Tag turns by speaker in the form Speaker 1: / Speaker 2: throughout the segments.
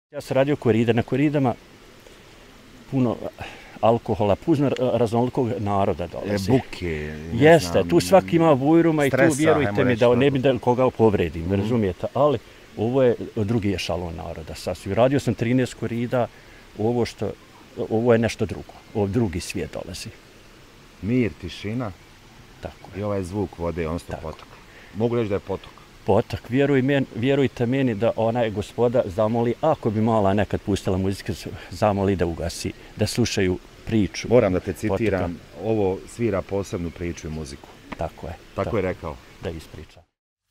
Speaker 1: Ja sam radio koride, na koridama puno alkohola, puno raznolikog naroda dolazi.
Speaker 2: Buke,
Speaker 1: Jeste, tu svaki ima vujruma i tu
Speaker 2: stresa,
Speaker 1: vjerujte mi da ne bi da koga povredim, razumijete, ali ovo je drugi ešalon naroda sasvim. Radio sam 13 korida, ovo je nešto drugo, ovo drugi svijet dolazi.
Speaker 2: Mir, tišina
Speaker 1: Tako
Speaker 2: i ovaj zvuk vode, odnosno potok. Mogu reći da je potok.
Speaker 1: Potok, vjerujte meni da onaj gospoda zamoli, ako bi mala nekad pustila muzika, zamoli da ugasi, da slušaju priču.
Speaker 2: Moram da te citiram, ovo svira posebnu priču i muziku.
Speaker 1: Tako je.
Speaker 2: Tako je rekao.
Speaker 1: Da ispričam.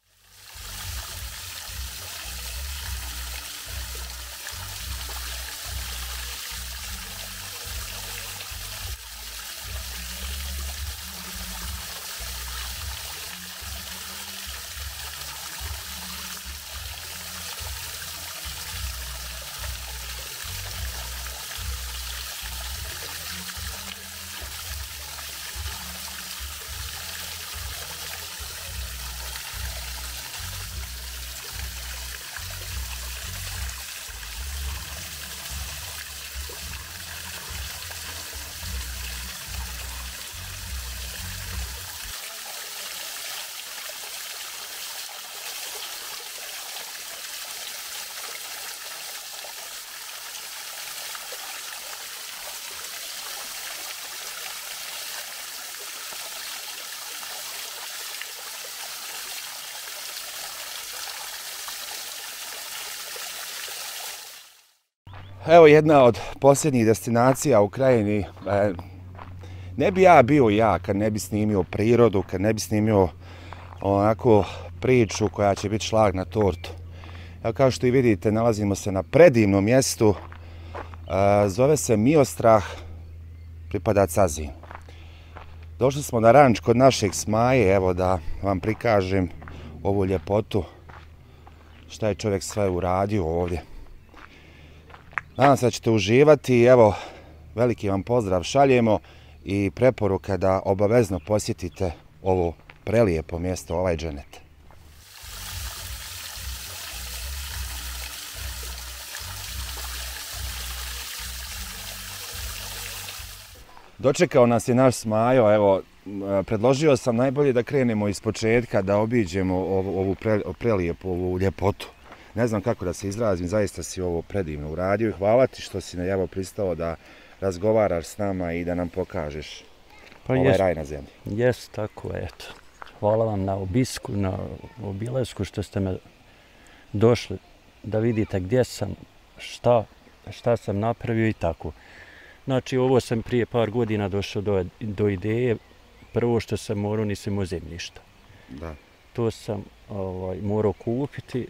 Speaker 2: Evo jedna od posljednjih destinacija u Krajini. Ne bi ja bio ja kad ne bi snimio prirodu, kad ne bi snimio onako priču koja će biti šlag na tortu. Evo kao što i vidite, nalazimo se na predivnom mjestu. Zove se Miostrah, pripada Cazin. Došli smo na ranč kod našeg Smaje, evo da vam prikažem ovu ljepotu, šta je čovjek sve uradio ovdje. Nadam se da ćete uživati, evo, veliki vam pozdrav šaljemo i preporuka da obavezno posjetite ovo prelijepo mjesto, ovaj dženet. Dočekao nas je naš Smajo, evo, predložio sam najbolje da krenemo iz početka, da obiđemo ovu prelijepu, ovu ljepotu. Ne znam kako da se izrazim, zaista si ovo predivno uradio i hvala ti što si evo pristao da razgovaraš s nama i da nam pokažeš ovaj raj na zemlji.
Speaker 1: Jes, tako je, eto. Hvala vam na obisku, na obilasku što ste me došli da vidite gdje sam, šta sam napravio i tako. Znači, ovo sam prije par godina došao do ideje. Prvo što sam morao, nisam imao zemljišta.
Speaker 2: Da.
Speaker 1: To sam morao kupiti.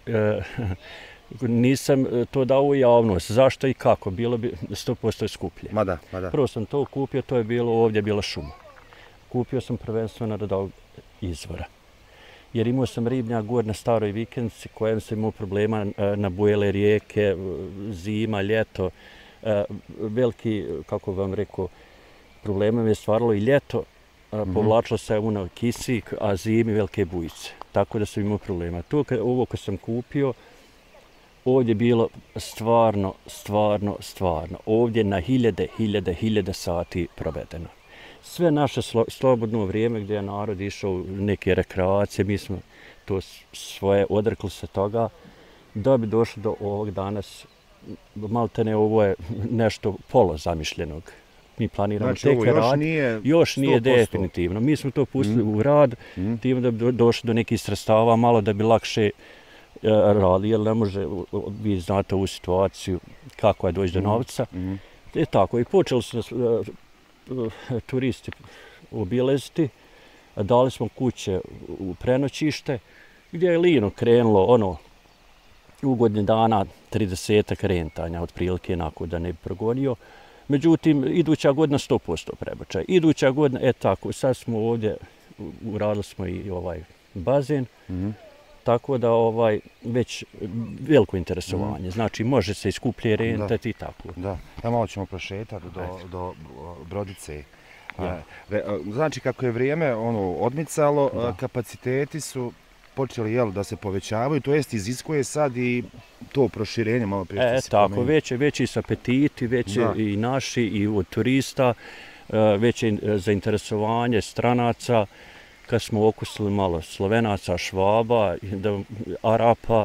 Speaker 1: Nisam to dao u javnost. Zašto i kako? Bilo bi 100% skuplje.
Speaker 2: Ma da.
Speaker 1: Prvo sam to kupio, to je bilo ovdje bila šuma. Kupio sam prvenstveno od ovog izvora. Jer imao sam ribnjak gor na staroj vikendici kojem sam imao problema na bujele rijeke, zima, ljeto. Veliki, kako vam rekao, problema mi je stvaralo i ljeto. Povlačilo se kisik, a zimi velike bujice. Tako da sam imao problema. Ovo kad sam kupio, ovdje je bilo stvarno. Ovdje na hiljade sati provedeno. Sve naše slobodno vrijeme gdje je narod išao u neke rekreacije, mi smo to svoje odrekli se toga da bi došli do ovog danas. Maltene ovo je nešto polozamišljenog. Mi planiramo tek rad, još nije definitivno. Mi smo to pustili u rad, tim da bi došli do nekih sredstava, malo da bi lakše radili, jer ne može, vi znate ovu situaciju, kako je doći do novca. I tako, i počeli su nas turisti obilaziti, dali smo kuće u prenoćište, gdje je lino krenulo, u godini dana 30 rentanja, otprilike, onako da ne bi progonio. Međutim, iduća godina 100% prebačaj. Iduća godina, tako, sad smo ovdje, uradili smo i ovaj bazen, tako da već veliko interesovanje. Znači, može se i skuplje rentati i tako.
Speaker 2: Da, malo ćemo prošetati do brodice. Znači, kako je vrijeme odmicalo, kapaciteti su počeli da se povećavaju, to jest iziskuje sad i to proširenje malo prije što si
Speaker 1: tako,
Speaker 2: pomenuo.
Speaker 1: veći su apetiti, veći i naši i od turista, veće zainteresovanje stranaca, kad smo okusili malo Slovenaca, Švaba, Arapa,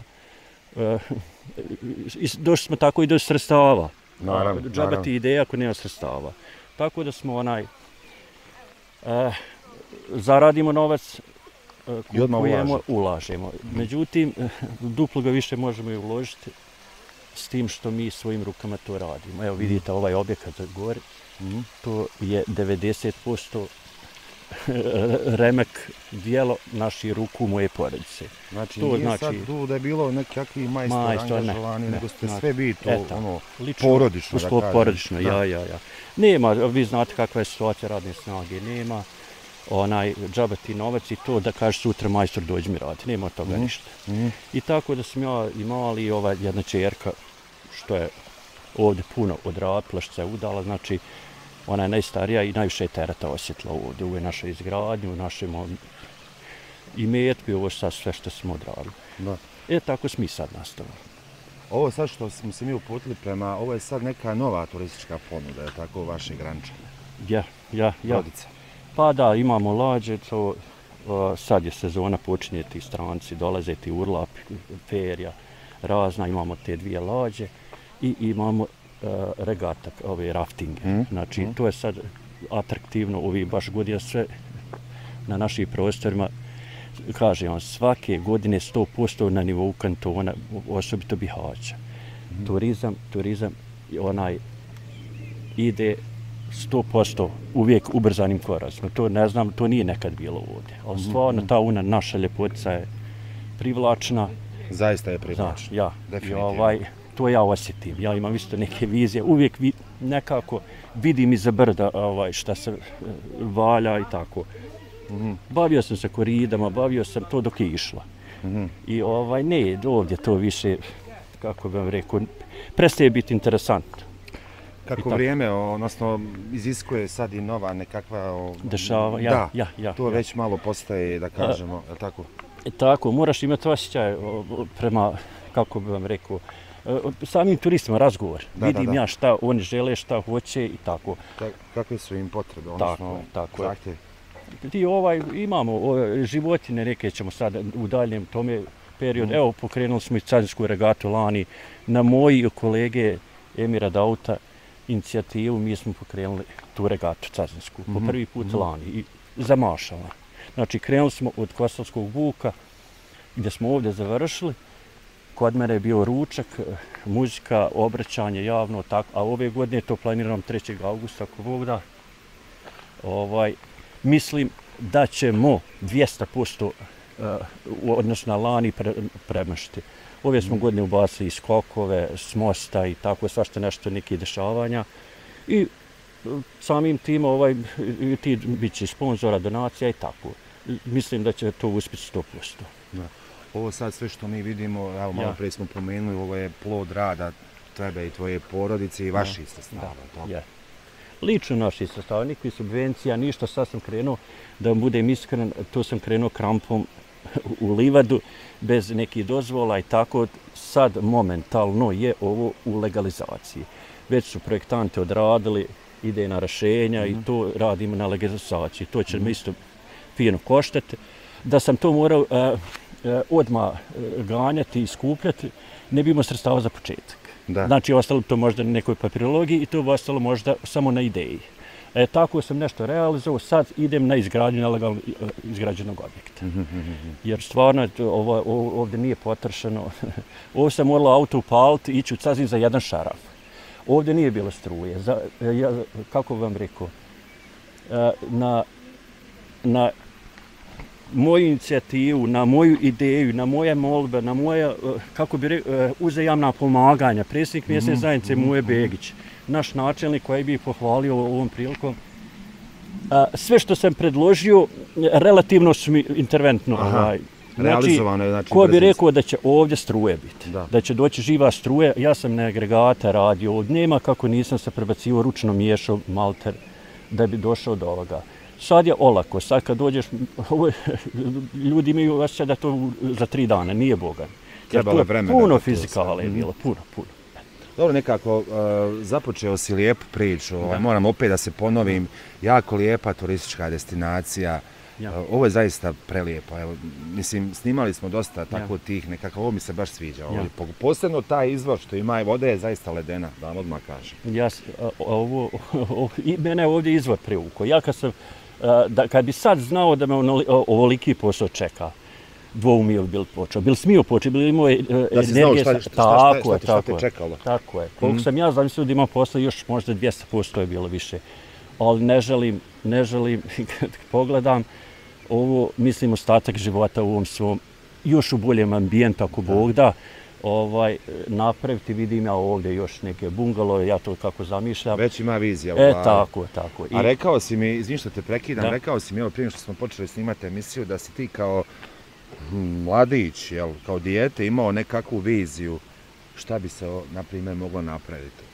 Speaker 1: došli smo tako i do sredstava.
Speaker 2: Naravno.
Speaker 1: Džaba ti ideja ako nema sredstava. Tako da smo zaradimo novac, kupujemo, ulažemo. Međutim, duplo ga više možemo i uložiti s tim što mi svojim rukama to radimo. Evo vidite ovaj objekat gore, to je 90% remek dijelo naših ruku moje porodice.
Speaker 2: Znači, nije sad tu da je bilo nekakvi majstori angažovani, nego ste sve biti porodično, da kažem.
Speaker 1: Porodično, ja. Nema, vi znate kakva je situacija radne snage, nema džaba ti novac i to da kaže sutra majstor dođi mi radi, nema od toga ništa. I tako da sam ja imali jedna čerka što je ovdje puno odrapila, što se udala, znači ona je najstarija i najviše tereta osjetila ovdje, u ovoj našoj izgradnji, u našem imetku i ovo sad sve što smo odradili. Tako smo i sad nastavili.
Speaker 2: Ovo sad što smo se mi uputili prema, ovo je sad neka nova turistička ponuda, je tako, vaše Granče?
Speaker 1: Ja.
Speaker 2: Brodice.
Speaker 1: Pa da, imamo lađe, sad je sezona, počinje ti stranci, dolaze ti Urlap, Ferija, razna, imamo te dvije lađe i imamo regatak, ove raftinge. Znači, to je sad atraktivno, ovi baš godina sve na našim prostorima, kaže on, svake godine 100% na nivou kantona, osobito Bihaća. Turizam, ide 100% uvijek ubrzanim koracima. To ne znam, to nije nekad bilo ovdje. Ali stvarno ta naša ljepotica je privlačna.
Speaker 2: Zaista je privlačna.
Speaker 1: Definitivno. To ja osjetim. Ja imam isto neke vizije. Uvijek nekako vidim iza brda šta se valja i tako. Bavio sam se koridama, bavio sam to dok je išlo. I ne, ovdje to više, kako bih vam rekao, prestaje biti interesantno.
Speaker 2: Kako vrijeme, odnosno, iziskuje sad i nova nekakva...
Speaker 1: Dešava,
Speaker 2: to već malo postaje, da kažemo, je li tako?
Speaker 1: Tako, moraš imati osjećaj prema, kako bih vam rekao, samim turistima razgovor. Vidim ja šta oni žele, šta hoće i tako.
Speaker 2: Kakve su im potrebe, odnosno zahtjevi?
Speaker 1: Imamo životine, neke ćemo sad u daljem tome periodu. Evo, pokrenuli smo i Cazinsku regatu lani. Na moji kolege Emira Dauta inicijativu mi smo pokrenuli tu regatu Cazinsku. Po prvi put lani i zamašala. Znači, krenuli smo od Kosovskog buka gdje smo ovdje završili. Kod mene je bio ručak, muzika, obraćanje javno, a ove godine to planiram 3. augusta, ako Bog da. Mislim da ćemo 200% odnosno na lani premašiti. Ove smo godine ubacili skokove, s mosta i tako, svašta nešto, neke dešavanja. I samim tim ti bit će sponzora, donacija i tako. Mislim da će to uspjeti 100%.
Speaker 2: Ovo sad sve što mi vidimo, evo malo prije smo pomenuli, ovo je plod rada tebe i tvoje porodice i vaših sredstava.
Speaker 1: Lično naših sredstava, nikakvih subvencija, ništa, sad sam krenuo, da vam budem iskren, to sam krenuo krampom u livadu, bez nekih dozvola i tako, sad momentalno je ovo u legalizaciji. Već su projektanti odradili idejna rješenja i to radimo na legalizaciji. To će mi isto fino koštati. Da sam to morao odmah ganjati i skupljati, ne bi imao sredstava za početak. Znači, ostalo to možda na nekoj papirologiji i to bi ostalo možda samo na ideji. Tako sam nešto realizovao, sad idem na izgradnju nelegalno izgrađenog objekta. Jer stvarno ovdje nije potrošeno. Ovdje sam morala auto upaliti i ići u Cazin za jedan šaraf. Ovdje nije bilo struje. Kako vam rekao, na moju inicijativu, na moju ideju, na moje molbe, na moja, kako bi rekao, uzajamna pomaganja. Predsjednik mjesne zajednice Muje Begić, naš načelnik koji bi pohvalio ovom prilikom. Sve što sam predložio, relativno su mi interventno.
Speaker 2: Realizovano je, znači,
Speaker 1: ko bi rekao da će ovdje struje biti, da će doći živa struja, ja sam na agregate radio, nema kako nisam se prebacivo ručno miješao malter da bi došao do ovoga. Sad je olako, sad kad dođeš, ljudi imaju osjećaj da to za 3 dana, nije bogan.
Speaker 2: Trebalo je vremena.
Speaker 1: Puno fizikala je bilo, puno.
Speaker 2: Dobro, nekako započeo si lijepu priču, moram opet da se ponovim, jako lijepa turistička destinacija. Ovo je zaista prelijepo. Evo, mislim, snimali smo dosta tako tih nekako, ovo mi se baš sviđa. Posebno taj izvor što ima vode je zaista ledena, da vam odmah kažem.
Speaker 1: I mene je ovdje izvor privukao. Ja kad bi sad znao da me ovoliki posao čeka, dvoumio bi počeo. Bil smio počeo, bil imao energije.
Speaker 2: Da si znao šta te čekalo.
Speaker 1: Tako je. Koliko sam ja zamislio da imam posla, još možda 200% je bilo više. Ali ne želim, kad pogledam, ovo, mislim, ostatak života u ovom svom, još u boljem ambijentu, ako Bog da, napraviti, vidim ja ovdje još neke bungalove, ja to kako zamišljam.
Speaker 2: Već ima vizija u glavi.
Speaker 1: Tako.
Speaker 2: A rekao si mi, izvim što te prekidam, rekao si mi, evo prije što smo počeli snimati emisiju, da si ti kao mladić, kao dijete imao nekakvu viziju šta bi se, na primjer, moglo napraviti.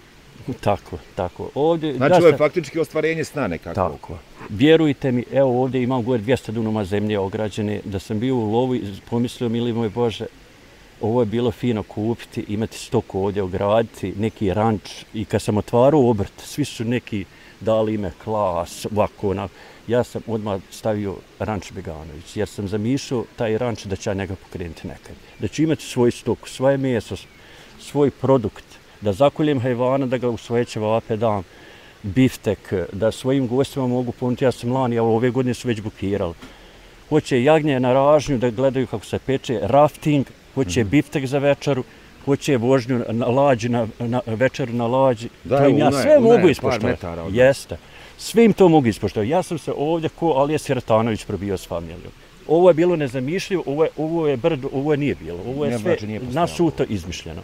Speaker 1: Tako. Ovdje,
Speaker 2: znači, ovo je faktički ostvarenje sna nekako.
Speaker 1: Tako. Vjerujte mi, evo ovdje imam gore 200 dunuma zemlje ograđene, da sam bio u lovu i pomislio, mili moj Bože, ovo je bilo fino kupiti, imati stoku ovdje, ograditi, neki ranč. I kad sam otvarao obrt, svi su neki dali ime Klas, ovako, onako. Ja sam odmah stavio ranč Beganović, jer sam zamišljao taj ranč da će ja njega pokrenuti nekad. Da ću imati svoj stok, svoje meso, svoj produkt, da zakoljem hajvana, da ga u svoje ćevape dam, biftek, da svojim gostima mogu ponuditi. Ja sam lani, ove godine su već bukirali. Hoće jagnje na ražnju da gledaju kako se peče, rafting, hoće biftek za večeru, hoće vožnju na lađi, na večeru na lađi.
Speaker 2: Da,
Speaker 1: to im ja sve mogu ispoštovati. Jeste. Svim to mogu ispoštovati. Ja sam se ovdje ko Alija Siratanović probio s familijom. Ovo je bilo nezamišljivo, ovo je brdo, ovo nije bilo. Ovo je sve nasuto izmišljeno.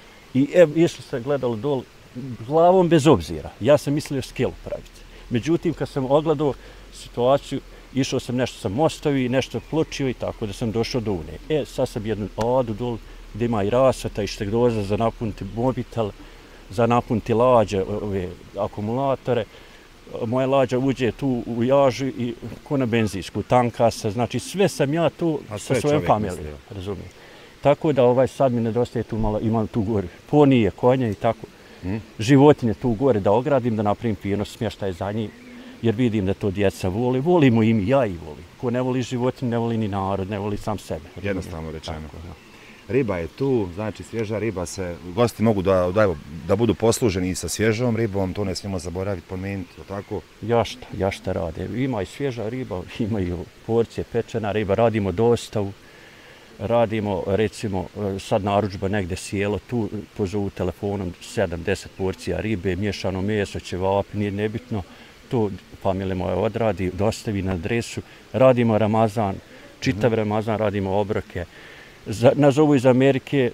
Speaker 1: I išli se gledali dol glavom bez obzira. Ja sam mislio skelu praviti. Međutim, kad sam ogledao situaciju, išao sam nešto sa mostovi, nešto pločio i tako da sam došao do Une. Sad sam jednu adu dol gdje ima i rasveta i štegdoza za napuniti mobitel, za napuniti lađe, ove akumulatore. Moja lađa uđe tu u jažu i ko na benzinsku, tanka se, znači sve sam ja tu sa svojom familijom, razumijem. Tako da sad mi nedostaje tu malo, imam tu gore ponije, konje i tako. Životinje tu gore da ogradim, da napravim fino smještaj za njih, jer vidim da to djeca voli. Volimo i mi, ja i volim. Ko ne voli životinje, ne voli ni narod, ne voli sam sebe.
Speaker 2: Jednostavno rečeno. Riba je tu, znači svježa riba se, gosti mogu da budu posluženi i sa svježom ribom, to ne smijemo zaboraviti, pomenuti, tako?
Speaker 1: Jašta rade. Ima i svježa riba, ima i porcije, pečena riba, radimo dostavu. Radimo, recimo, sad narudžba negde sjelo, tu pozovu telefonom 7-10 porcija ribe, miješano meso, ćevapi, nije nebitno. To familija moja odradi, dostavi na adresu. Radimo Ramazan, čitav Ramazan, radimo obroke. Nazovu iz Amerike,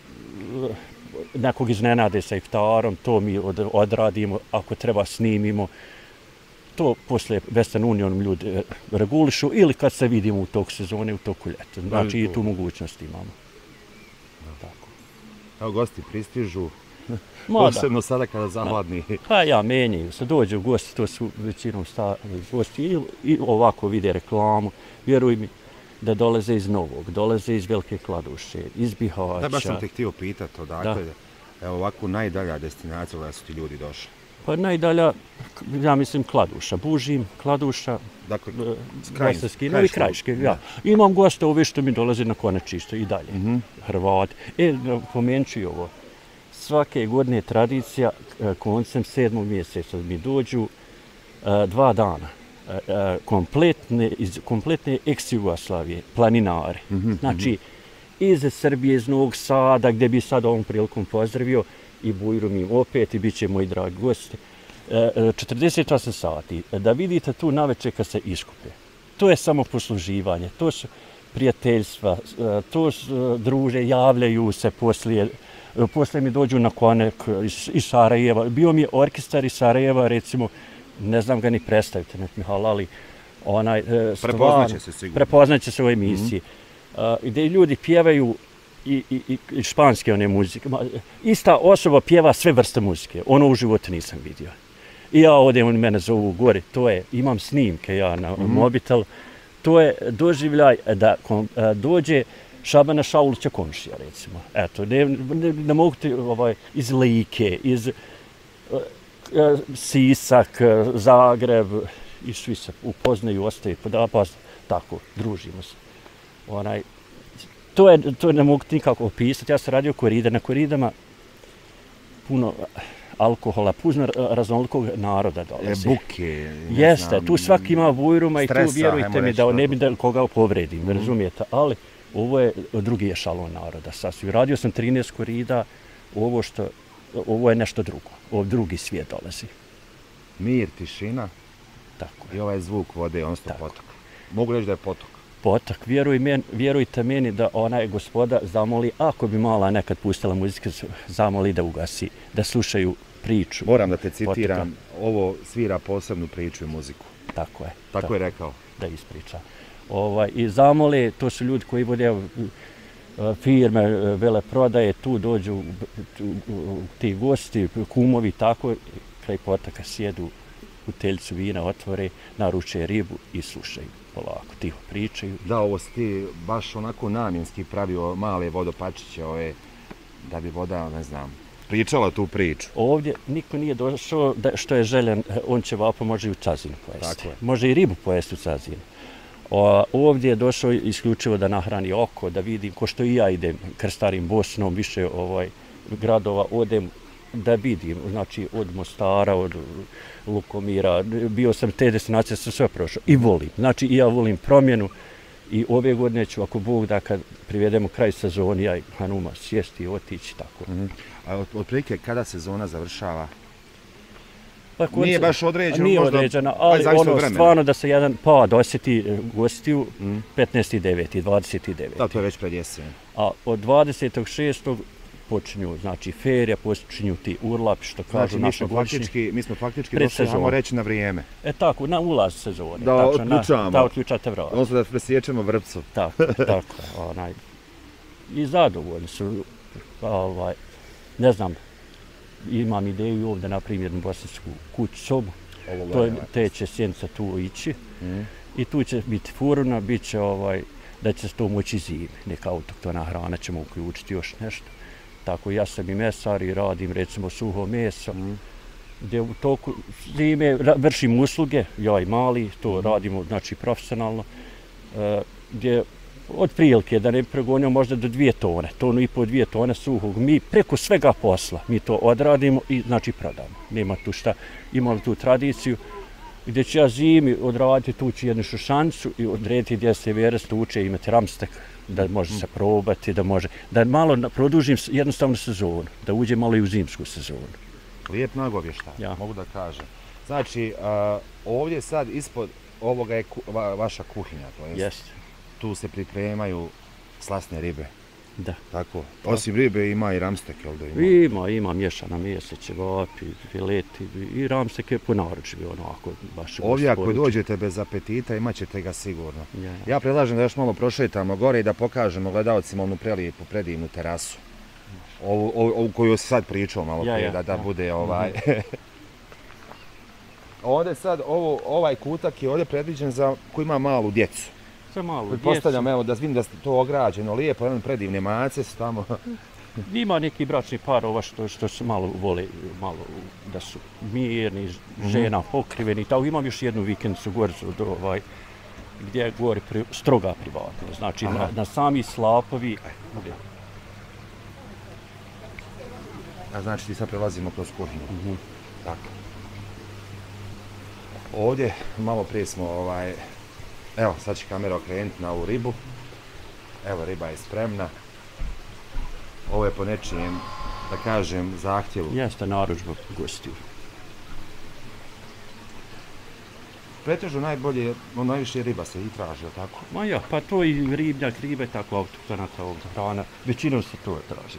Speaker 1: nekog iznenade sa iftarom, to mi odradimo, ako treba snimimo. To posle Western Unionom ljudi regulišu ili kad se vidimo u toku sezone, u toku ljeta. Znači i tu mogućnost imamo. Tako.
Speaker 2: Evo gosti pristižu, posebno sada kada zahladni.
Speaker 1: Menjaju se, dođe u gosti, to su većinom stari gosti i ovako vide reklamu. Vjeruj mi da dolaze iz Novog, dolaze iz Velike Kladuše, iz Bihaća.
Speaker 2: Da, baš sam te htio pitati odakle. Evo ovako najdalja destinacija kada su ti ljudi došli.
Speaker 1: Pa najdalja, ja mislim, Kladuša, Bužim, Kladuša, Bosanski, Novi Krajiški. Imam goste ove što mi dolaze na Konačište i dalje, Hrvati. Pomenut ću i ovo. Svake godine je tradicija, koncem 7. mjeseca mi dođu 2 dana. Kompletne ex-Jugoslavije, planinare. Znači, iz Srbije, iz Novog Sada, gdje bi sad ovom prilikom pozdravio, i Bujrum opet i bit će moji dragi gosti. 48 sati, da vidite tu naveče kad se iskupe. To je samo posluživanje, to su prijateljstva, to su druže, javljaju se poslije mi dođu na konek iz Sarajeva. Bio mi je orkestar iz Sarajeva, recimo, ne znam ga ni predstaviti, nek mi halali.
Speaker 2: Prepoznaće se sigurno.
Speaker 1: Prepoznaće se u emisiji. Gdje ljudi pjevaju i španske one muzike. Ista osoba pjeva sve vrste muzike. Ono u životu nisam vidio. I ja odem, oni mene zovu gore, imam snimke ja na mobitel, to je doživljaj da dođe Šabana Šaulića komšija, recimo. Eto, ne mogu ti iz Like, iz Sisak, Zagreb, i svi se upoznaju, ostaju pa tako, družimo se. To ne mogu nikako opisati. Ja sam radio koride. Na koridama puno alkohola, puno raznolikog naroda dolazi.
Speaker 2: Buke,
Speaker 1: jeste, tu svaki ima vujruma i tu vjerujte mi da ne bi da koga povredim, razumijete, ali ovo je drugi ešalon naroda sasvim. Radio sam 13 korida, ovo je nešto drugo, ovo drugi svijet dolazi.
Speaker 2: Mir, tišina.
Speaker 1: Tako.
Speaker 2: I ovaj zvuk vode, odnosno potok. Mogu reći da je potok.
Speaker 1: Potok. Vjerujte meni da onaj gospoda zamoli, ako bi mala nekad pustila muzika, zamoli da ugasi, da slušaju priču.
Speaker 2: Moram da te citiram, ovo svira posebnu priču i muziku.
Speaker 1: Tako je.
Speaker 2: Tako je rekao.
Speaker 1: Da ispriča. I zamole, to su ljudi koji vode firme, veleprodaje, tu dođu ti gosti, kumovi, tako, kraj potoka sjedu, buteljcu vina otvore, naruče ribu i slušaju polako, tiho pričaju.
Speaker 2: Da, ovo si ti baš onako namjenski pravio male vodopačiće da bi voda, ne znam, pričala tu priču.
Speaker 1: Ovdje niko nije došao što je željan, on će vapo može i u Cazinu pojesti. Može i ribu pojesti u Cazinu. Ovdje je došao isključivo da nahrani oko, da vidim, ko što i ja idem krstarim Bosnom, više gradova, odem da vidim, znači od Mostara, od Lukomira, bio sam te destinacije, sam sve prošao i volim. Znači i ja volim promjenu i ove godine ću, ako Bog da, kad privedemo kraj sezoni, ja i Hanuma sjesti i otići tako.
Speaker 2: A otprilike kada sezona završava?
Speaker 1: Pa,
Speaker 2: nije baš određeno,
Speaker 1: nije
Speaker 2: možda,
Speaker 1: određeno, ali stvarno da se jedan pad osjeti gostiju 15.9. 29.
Speaker 2: Da, to je već pred jesen.
Speaker 1: A od 26. počinju, znači ferija, počinju ti urlapi, što kažu naše godišnji.
Speaker 2: Mi smo faktički došli, ajmo reći, na vrijeme.
Speaker 1: Tako, na ulaz sezone.
Speaker 2: Da otključamo.
Speaker 1: Da otključate vrata.
Speaker 2: Odnosno da presjećemo vrpcu.
Speaker 1: Tako. I zadovoljni su, ne znam, imam ideju ovdje napravim jednu bosansku kuću sobu. Te će sjenica tu ići. I tu će biti furuna, bit će da će se to moći zimi. Neka autoktona hrana ćemo uključiti, još nešto. Tako ja sam i mesar i radim recimo suho meso, gdje u toku zime vršim usluge, ja i mali, to radimo znači profesionalno, gdje od prilike da ne pregonjamo možda do 2 tone, 1,5-2 tone suhog, mi preko svega posla, mi to odradimo i znači prodamo. Nema tu šta, imamo tu tradiciju, gdje ću ja zimi odraditi tući jednu šušancu i odrediti gdje se vjeres tuče, imati ramstek, da može se probati, da malo produžim jednostavno sezonu, da uđe malo i u zimsku sezonu.
Speaker 2: Lijep nagovještaj, mogu da kažem. Znači, ovdje sad ispod ovoga je vaša kuhinja, to jest tu se pripremaju slasne ribe.
Speaker 1: Da.
Speaker 2: Tako, osim ribe ima i ramstek, jel da ima?
Speaker 1: Ima mješana mesa, ćevapi, fileti i ramstek je po narudžbi, onako baš.
Speaker 2: Ovdje ako dođete bez apetita imat ćete ga sigurno. Ja predlažem da još malo prošetamo gore i da pokažemo gledalcima onu prelijepu, predivnu terasu. Ovu koju si sad pričao malo prije, da bude Ovdje sad, ovaj kutak je ovdje predviđen za koji ima malu djecu. Postavljam, evo, da vidim da ste to ograđeno lijepo, predivne mace su tamo.
Speaker 1: Ima neki bračni par što se malo vole, da su mirni, žena pokriveni. Tako imam još jednu vikendicu gorzu gdje je gore stroga privatno. Znači na sami slapovi.
Speaker 2: A znači ti sad prelazimo kroz kuhinju. Tako. Ovdje malo prije smo evo, sad će kamera okrenuti na ovu ribu. Evo, riba je spremna. Ovo je po nečijem, da kažem, zahtjevu.
Speaker 1: Jeste narudžba gostiju.
Speaker 2: Pretežno najbolje, najviše riba se i traži, tako?
Speaker 1: Ma ja, pa to i ribnjak, riba je tako autoktona hrana. Većinom se to traži.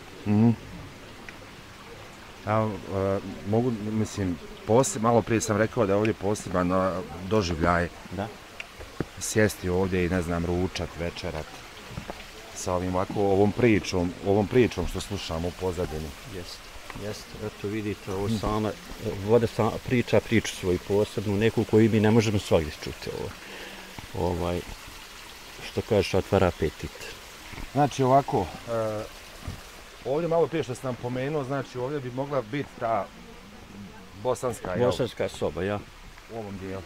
Speaker 2: Mogu, mislim, malo prije sam rekao da je ovdje poseban doživljaj.
Speaker 1: Da.
Speaker 2: Sjesti ovdje i, ne znam, ručat, večerat sa ovom pričom što slušamo u pozadini.
Speaker 1: Jeste. Jeste, eto vidite, ovo same, voda priča priču svoju posebnu, neku koju mi ne možemo svakdje čuti. Što kažeš, otvara apetit.
Speaker 2: Znači ovako, ovdje malo prije što sam nam pomenuo, znači ovdje bi mogla biti ta bosanska, jel?
Speaker 1: Bosanska soba, ja.
Speaker 2: U ovom dijelu.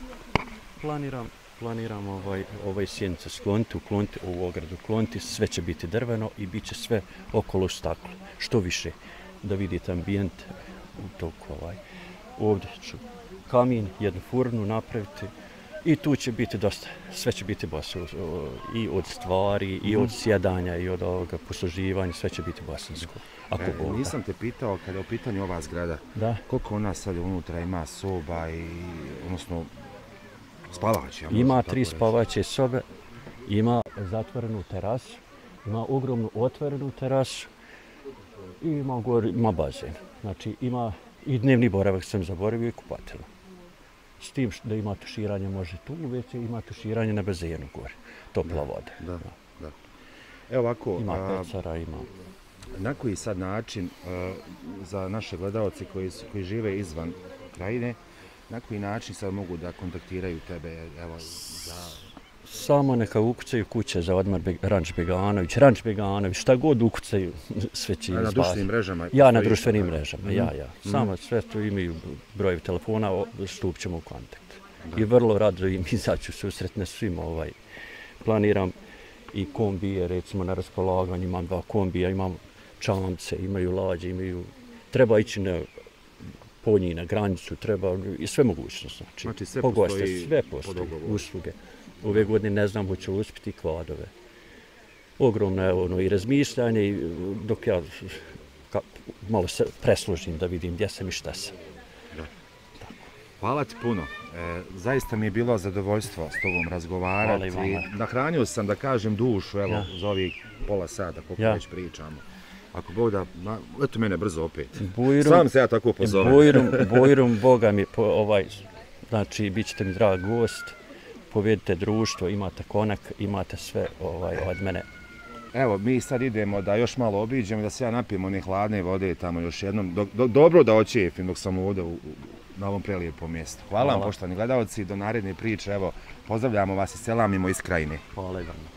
Speaker 1: Planiram ovaj sjenice skloniti, ukloniti ovu ogradu, ukloniti, sve će biti drveno i bit će sve okolo staklo. Što više, da vidite ambijent u toku Ovdje ću kamin, jednu furnu napraviti i tu će biti dosta, sve će biti bosansko. I od stvari, i od sjedanja, i od ovoga posluživanja, sve će biti bosansko.
Speaker 2: Nisam te pitao, kada je u pitanju ova zgrada, koliko ona sad unutra ima soba i, odnosno, spavaće?
Speaker 1: Ima 3 spavaće sobe, ima zatvorenu terasu, ima ogromnu otvorenu terasu i ima bazen. Znači ima i dnevni boravak, sam zaboravio, i kupatilo. S tim da ima tuširanje, može tu uvijek, ima tuširanje na bazenu gore, topla voda.
Speaker 2: Da. Evo ovako,
Speaker 1: ima pecara, ima.
Speaker 2: Na koji sad način za naše gledalce koji žive izvan krajine, na koji način sad mogu da kontaktiraju tebe, evo,
Speaker 1: Samo neka ukucaju kuće za odmor Ranč Beganović, šta god ukucaju, sve će im spasiti.
Speaker 2: Na društvenim mrežama?
Speaker 1: Ja na društvenim mrežama, ja. Samo sve to imaju broj telefona, stup ćemo u kontakt. I vrlo rado im izaću susret na svim planiram i kombije, recimo na raspolaganju, imam 2 kombija, imam čamce, imaju lađe, treba ići po njih na granicu, treba i sve mogućnosti.
Speaker 2: Znači sve postoji,
Speaker 1: sve postoji, usluge. Ove godine ne znam hoću uspjeti kvadove. Ogromno je i razmišljanje, dok ja malo se presložim da vidim gdje sam i šta sam.
Speaker 2: Hvala ti puno. Zaista mi je bilo zadovoljstvo s tobom razgovarati. Nahranio sam, da kažem, dušu, evo, za ovih pola sata, koliko već pričamo. Ako Bog da, eto mene brzo opet. Sam se ja tako pozovem.
Speaker 1: Bojrum, Boga mi, znači, bit ćete mi drag gost, povedite društvo, imate konak, imate sve od mene.
Speaker 2: Evo, mi sad idemo da još malo obiđemo i da se ja napijem one hladne vode tamo još jednom. Dobro da očepim dok sam ovdje na ovom prelijepom mjestu. Hvala vam, poštovani gledalci, do naredne priče. Evo, pozdravljamo vas i selamimo iz Krajine.
Speaker 1: Hvala i vam.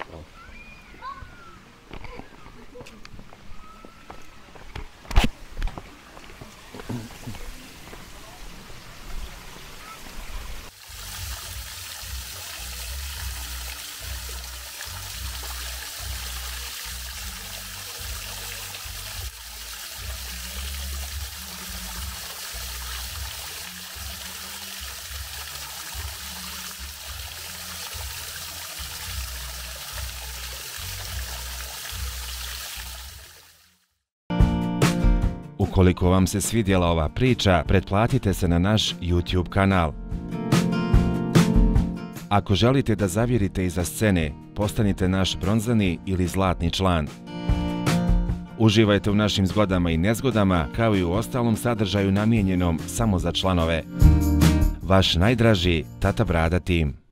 Speaker 2: Ukoliko vam se svidjela ova priča, pretplatite se na naš YouTube kanal. Ako želite da zavirite iza scene, postanite naš bronzani ili zlatni član. Uživajte u našim zgodama i nezgodama, kao i u ostalom sadržaju namijenjenom samo za članove. Vaš najdraži Tata Brada tim.